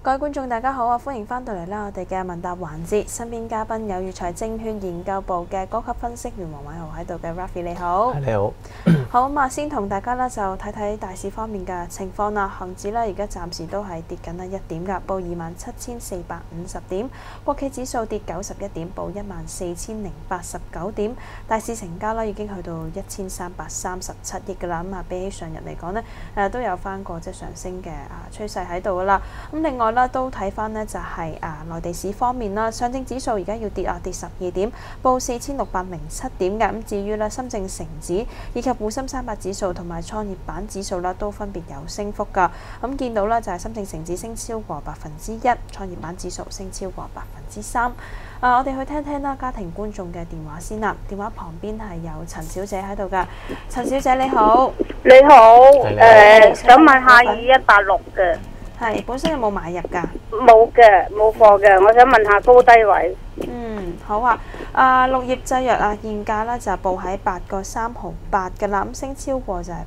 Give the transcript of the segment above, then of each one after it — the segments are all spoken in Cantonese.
各位觀眾大家好啊，歡迎翻到嚟啦！我哋嘅問答環節，身邊嘉賓有粵財證券研究部嘅高級分析員黃偉豪喺度嘅 Raffy 你好。 你好。 好咁啊，先同大家咧就睇睇大市方面嘅情況啦。恒指咧而家暫時都係跌緊啦1點㗎，報27,450點。國企指數跌91點，報14,089點。大市成交咧已經去到1337億㗎啦。咁啊，比起上日嚟講咧，都有翻個即係上升嘅趨勢喺度㗎啦。咁另外咧都睇翻呢就係內地市方面啦，上證指數而家要跌12點，報4607點嘅。咁至於咧深證成指以及滬深300指數同埋創業板指數啦，都分別有升幅㗎。咁見到咧就係深證成指升超過1%，創業板指數升超過3%。我哋去聽聽啦家庭觀眾嘅電話先啦。電話旁邊係有陳小姐喺度㗎。陳小姐你好。 你好，想問下2186嘅。 係，本身有冇買入㗎？ 冇嘅，冇貨嘅。我想問下高低位。 好啊。綠葉製藥現價咧就報喺8個3毫8嘅啦，咁升超過就係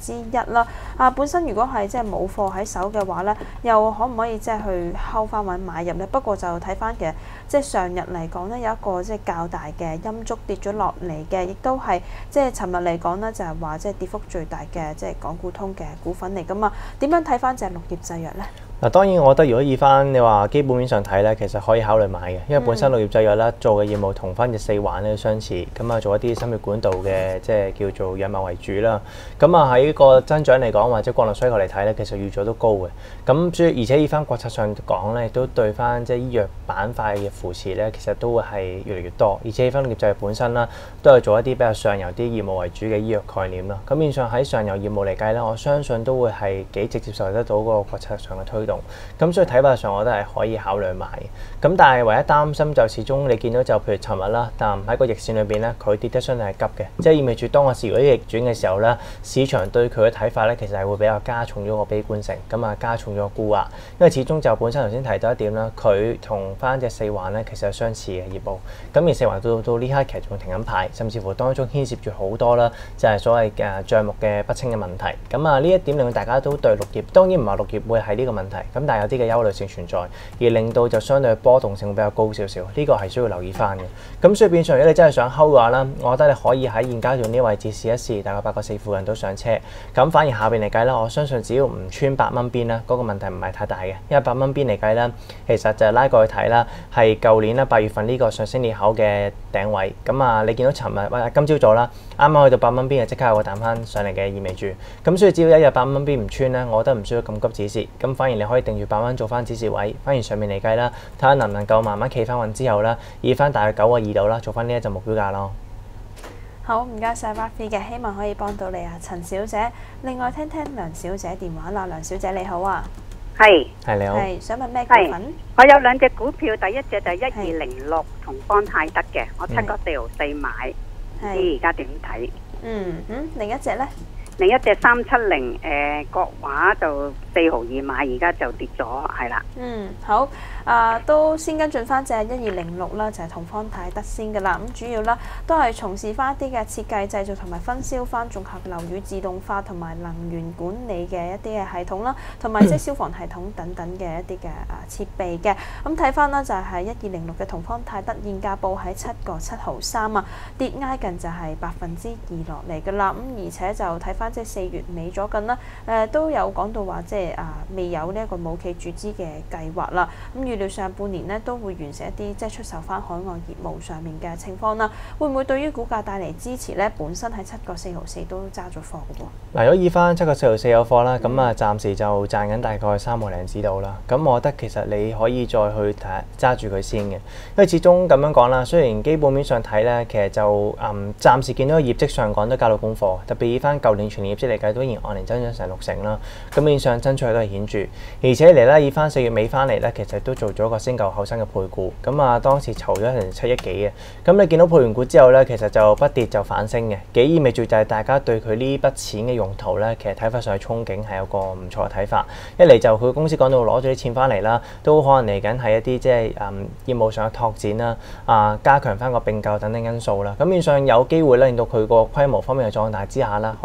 1%啦。本身如果係即係冇貨喺手嘅話咧，又可唔可以即係去睺翻揾買入咧？不過就睇翻嘅，即係上日嚟講咧有一個即係較大嘅陰燭跌咗落嚟嘅，亦都係即係尋日嚟講咧就係話即係跌幅最大嘅即係港股通嘅股份嚟㗎嘛。點樣睇翻隻綠葉製藥咧？ 嗱，當然我覺得如果以翻你話基本面上睇咧，其實可以考慮買嘅，因為本身綠葉製藥咧做嘅業務同翻隻四環咧相似，咁啊做一啲心血管道嘅即係叫做藥物為主啦。咁啊喺個增長嚟講或者國內需求嚟睇咧，其實預咗都高嘅。咁而且以翻國策上講咧，亦都對翻即係醫藥板塊嘅扶持咧，其實都會係越嚟越多。而且以翻綠葉製藥本身啦，都係做一啲比較上游啲業務為主嘅醫藥概念啦。咁面上喺上游業務嚟計咧，我相信都會係幾直接受得到嗰個國策上嘅推動。咁所以睇法上，我覺得係可以考慮買。咁但係唯一擔心就始終你見到就譬如尋日啦，但喺個逆線裏邊咧，佢跌得相對係急嘅，即係意味住當個市如果逆轉嘅時候咧，市場對佢嘅睇法咧，其實係會比較加重咗個悲觀性，咁啊加重咗個沽壓。因為始終就本身頭先提到一點啦，佢同翻隻四環咧其實係相似嘅業務。咁而四環到呢刻其實仲停緊牌，甚至乎當中牽涉住好多啦，就係所謂嘅帳目嘅不清嘅問題。咁啊呢一點令到大家都對綠葉，當然唔係綠葉會係呢個問題，咁但係有啲嘅憂慮性存在，而令到就相對波動性會比較高少少，呢個係需要留意翻嘅。咁所以變相如果你真係想睺嘅話啦，我覺得你可以喺現階段呢個位置試一試，大概8個4附近都上車。咁反而下邊嚟計啦，我相信只要唔穿8蚊邊啦，嗰個問題唔係太大嘅，因為8蚊邊嚟計啦，其實就係拉過去睇啦，係舊年啦8月份呢個上升裂口嘅頂位。咁啊，你見到尋日或者今朝早啦，啱啱去到8蚊邊就即刻有個彈翻上嚟嘅意味住。咁所以只要一日8蚊邊唔穿咧，我覺得唔需要咁急止蝕。咁反而你可以定住8蚊做翻止蝕位，反而上面嚟計啦，睇下能唔能夠慢慢企翻穩之後啦，以翻大約9個2度啦，做翻呢一隻目標價咯。 好，唔該晒 Raffy 嘅，希望可以幫到你啊，陳小姐。另外聽聽梁小姐電話啦，梁小姐你好啊。 係你好。 係想問咩股份？ 我有2隻股票，第一隻就係1206同方泰德嘅，我7個4毫4買，唔知而家點睇？ 另一隻咧？ 另一隻370國華就4毫2買，而家就跌咗，係啦。 好。都先跟進翻隻1206啦，就係同方泰德先嘅啦。咁主要啦，都係從事翻一啲嘅設計、製造同埋分銷翻綜合樓宇自動化同埋能源管理嘅一啲嘅系統啦，同埋即係消防系統等等嘅一啲嘅設備嘅。咁睇翻啦，就係1206嘅同方泰德現價報喺7個7毫3啊，跌挨近就係2%落嚟嘅啦。咁而且就睇翻即係4月尾咗緊啦，都有講到話即係未有呢一個母企注資嘅計劃啦。咁預料上半年咧都會完成一啲即係出售翻海外業務上面嘅情況啦，會唔會對於股價帶嚟支持咧？本身喺7個4毫4都揸咗貨嘅喎。 嗱，如果以翻7個4毫4有貨啦，咁啊暫時就賺緊大概3毫零子度啦。咁我覺得其實你可以再去揸住佢先嘅，因為始終咁樣講啦，雖然基本面上睇咧，其實就暫時見到個業績上講都交到功課，特別以翻舊年全年業績嚟計，都仍然按年增長成60%啦。咁面上增長都係顯著，而且嚟咧以翻4月尾翻嚟咧，其實都做咗個先舊後新嘅配股，咁啊當時籌咗成7億幾嘅，咁你見到配完股之後咧，其實就不跌就反升嘅，幾意味住就係大家對佢呢筆錢嘅用途咧，其實睇法上去憧憬係有個唔錯嘅睇法。一嚟就佢公司講到攞咗啲錢翻嚟啦，都可能嚟緊係一啲即係業務上嘅拓展啦，加強翻個併購等等因素啦。咁面上有機會咧令到佢個規模方面嘅壯大之下啦，可能前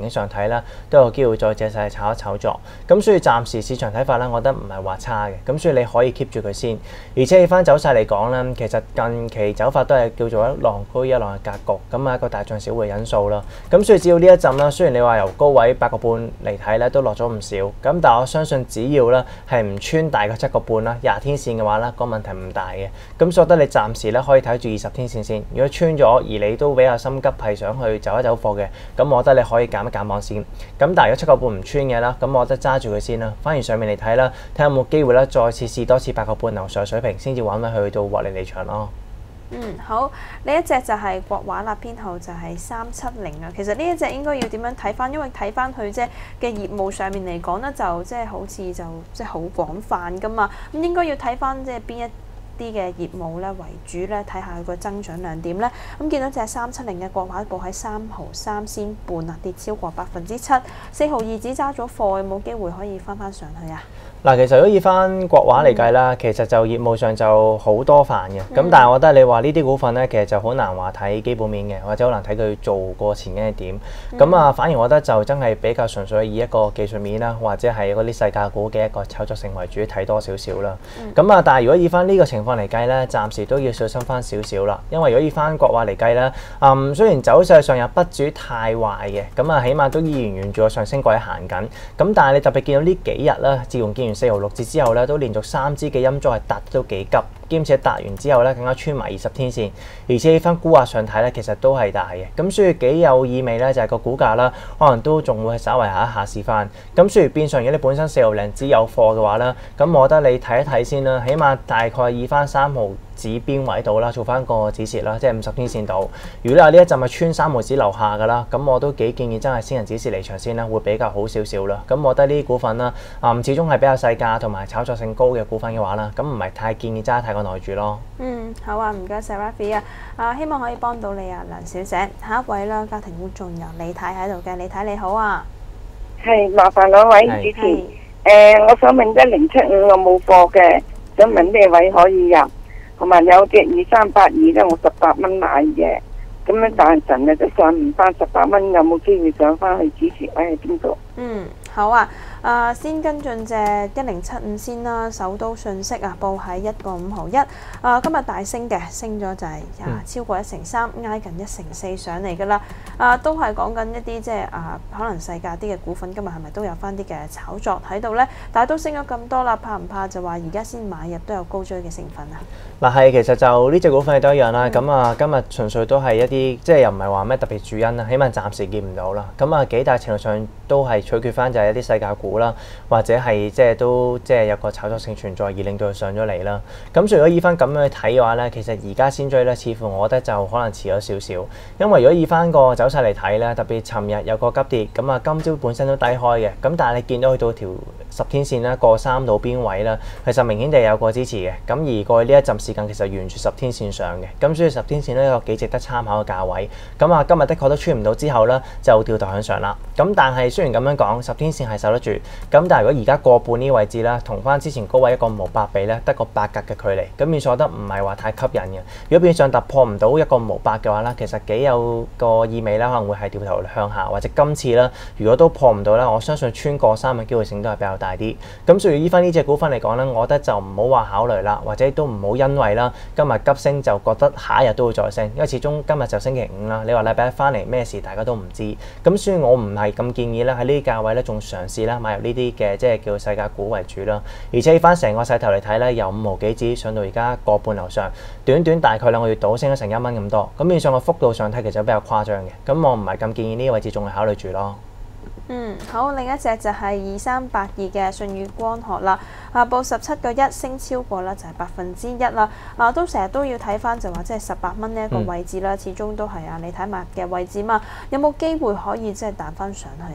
景上睇啦，都有機會再借勢炒一炒作。咁所以暫時市場睇法咧，我覺得唔係話差嘅。咁所以你可以 keep 住佢先。而且翻走勢嚟講咧，其實近期走法都係叫做一浪高一浪嘅格局，咁啊一個大漲小回因素啦。咁所以只要呢一陣啦，雖然你話由高位8個半嚟睇咧，都落咗唔少。咁但係我相信只要咧係唔穿大過7個半啦，20天線嘅話咧，個問題唔大嘅。咁所以覺得你暫時咧可以睇住20天線先。如果穿咗而你都比較心急係想去走一走貨嘅，咁我覺得你可以減一減磅先。咁但係如果7個半唔穿嘅啦，咁我覺得揸住佢先啦。反而上面嚟睇啦，睇下有冇機會咧再次試多次8個半樓上水平，先至揾位去到獲利離場咯。 好，呢一隻就係國畫啦，編號就係370啊。其實呢一隻應該要點樣睇翻？因為睇翻佢即係嘅業務上面嚟講咧，就即係好似就即係好廣泛噶嘛。咁應該要睇翻即係邊一啲嘅業務咧為主咧，睇下佢個增長量點咧。咁見到隻370嘅國畫報喺3毫3仙半啊，跌超過7%，4毫2只揸咗貨，有冇機會可以翻上去啊？ 嗱，其實如果以翻國畫嚟計啦，其實就業務上就好多範嘅。咁但係我覺得你話呢啲股份咧，其實就好難話睇基本面嘅，或者好難睇佢做過前景係點。咁反而我覺得就真係比較純粹以一個技術面啦，或者係嗰啲細價股嘅一個炒作性為主，睇多少少啦。但係如果以翻呢個情況嚟計咧，暫時都要小心翻少少啦。因為如果以翻國畫嚟計咧，雖然走勢上又不至於太壞嘅，起碼都依然沿住個上升軌行緊。咁但係你特別見到呢幾日啦，自從見完4毫6折之後咧，都連續3支嘅陰燭係達得都幾急，兼且達完之後咧更加穿埋20天線，而且翻估價上睇咧，其實都係大嘅。咁所以幾有意味咧，就係個股價啦，可能都仲會稍為下試翻。咁所以變相如果你本身4毫零紙有貨嘅話咧，咁我覺得你睇一睇先啦，起碼大概以翻3毫指邊位度啦，做翻個止蝕啦，即係50天線度。如果你話呢一陣係穿3毫紙樓下㗎啦，咁我都幾建議真係先人止蝕離場先啦，會比較好少少啦。咁我覺得呢啲股份啦，始終係比較細價同埋炒作性高嘅股份嘅話啦，咁唔係太建議揸太過耐住咯。 好啊，唔該晒 Rafi 啊，希望可以幫到你啊，梁小姐。下一位啦，家庭戶仲有李太喺度嘅，李太你好啊。 係，麻煩兩位主持。我想問1075我冇貨嘅，想問咩位可以入？同埋有隻2382咧，我18蚊買嘅，咁樣但係成日都上唔翻18蚊，有冇機會上翻去支持位喺邊度？ 好啊。先跟進隻1075先啦，首都信息啊，報喺1個5毫1。今日大升嘅，升咗就係超過1成3，挨近1成4上嚟㗎啦。都係講緊一啲即係可能細價啲嘅股份，今日係咪都有翻啲嘅炒作喺度呢？但係都升咗咁多啦，怕唔怕就話而家先買入都有高追嘅成分啊？ 係，其實就呢隻股份都一樣啦。今日純粹都係一啲即係又唔係話咩特別主因啦，起碼暫時見唔到啦。幾大程度上都係取決翻就係一啲細價股啦，或者係即係都即係有個炒作性存在而令到佢上咗嚟啦。咁所以如果以翻咁樣去睇嘅話咧，其實而家先追咧，似乎我覺得就可能遲咗少少。因為如果以翻個走勢嚟睇咧，特別尋日有個急跌，今朝本身都低開嘅，咁但係你見到去到條10天線啦，過3到邊位啦，其實明顯地有個支持嘅。咁而過去呢一陣時間其實沿住10天線上嘅，咁所以10天線咧有幾值得參考嘅價位。今日的確都穿唔到之後咧，就掉頭向上啦。咁但係雖然咁樣講，10天線係守得住，咁但係如果而家過半呢個位置啦，同翻之前高位1個5毫8比咧，得個8格嘅距離，咁變相覺得唔係話太吸引嘅。如果變相突破唔到1個5毫8嘅話咧，其實幾有個意味啦，可能會係掉頭向下，或者今次啦，如果都破唔到咧，我相信穿過3嘅機會性都係比較大啲。咁所以依翻呢隻股份嚟講咧，我覺得就唔好話考慮啦，或者都唔好因為啦今日急升就覺得下一日都會再升，因為始終今日就星期5啦，你話禮拜1翻嚟咩事大家都唔知。咁所以我唔係咁建議咧喺呢啲價位咧仲嘗試啦買入呢啲嘅即係叫細價股為主啦。而且翻成個勢頭嚟睇咧，由5毫幾紙上到而家個半樓上，短大概2個月度升咗成1蚊咁多。咁變相個幅度上睇其實比較誇張嘅。咁我唔係咁建議呢個位置仲係考慮住咯。 好，另一隻就係2382嘅舜宇光學啦，報17個1，升超過啦，就係1%啦。都成日都要睇翻就話即係18蚊呢一個位置啦，始終都係你睇埋嘅位置嘛，有冇機會可以即係彈翻上去啊？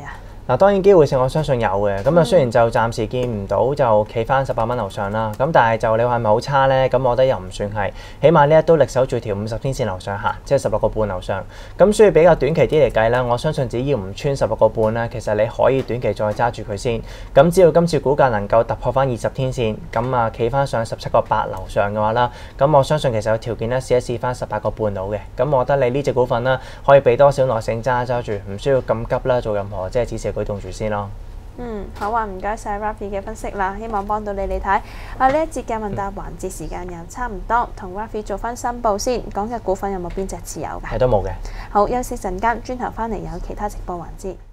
嗱，當然機會性我相信有嘅，咁啊雖然就暫時見唔到就企翻18蚊樓上啦，咁但係就你話係咪好差呢？咁我覺得又唔算係，起碼呢一都力守住條50天線樓上行，即係16個半樓上。咁所以比較短期啲嚟計啦，我相信只要唔穿16個半咧，其實你可以短期再揸住佢先。咁只要今次股價能夠突破翻20天線，咁啊企翻上17個8樓上嘅話啦，咁我相信其實有條件咧試一試翻18個半到嘅。咁我覺得你呢隻股份啦，可以俾多少耐性揸住，唔需要咁急啦，做任何即係止蝕舉動住先咯。 好啊，唔該晒 Rafi 嘅分析啦，希望幫到你睇。呢一節嘅問答環節時間又差唔多，同 Rafi 做翻申報先，講嘅股份有冇邊隻持有㗎？ 係都冇嘅。 好，休息陣間，轉頭翻嚟有其他直播環節。